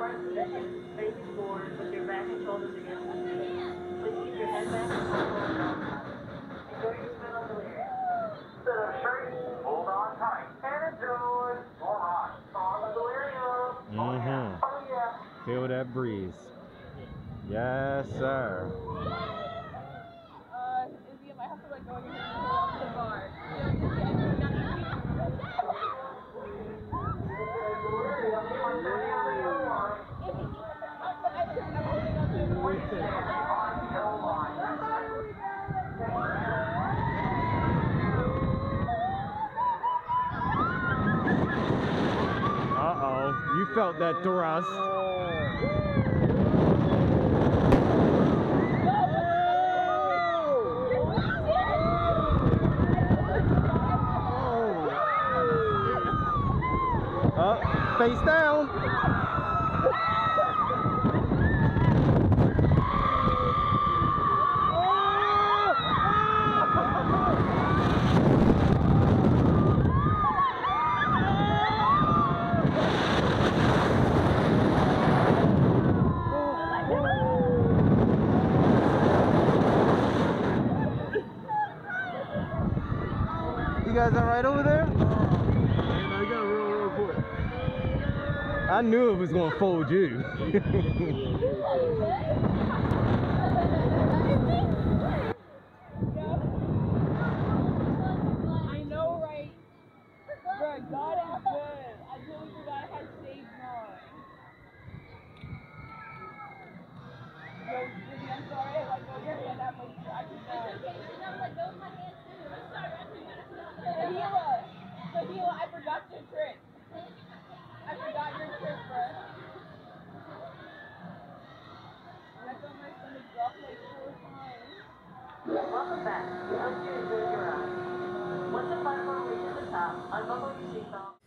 upright position, facing forward with your back and shoulders against the seat. Please keep your head back and hold forward at all times. Enjoy your spin on Delirium. Sit up straight, hold on tight, and enjoy. All right, on the Delirium. Oh yeah. Feel that breeze. Yes, sir. Izzy, I might have to let go of your hand and pull off the bar. Uh-oh, you felt that thrust. Face down. You guys all right over there? I knew it was going to fold you. I know, right? Bro, God is good. I totally forgot I had saved mine. Yo, Izzy, I'm sorry I let go of your hand that much. I forgot. It's okay, because I was like, that was my hand too. I'm sorry, I forgot. Fahila, I forgot your trick. I forgot your trick, bro. I felt my stomach drop like 4 times. Welcome back. We hope you enjoyed your ride. Once the platform reaches the top, unbuckle your seatbelt.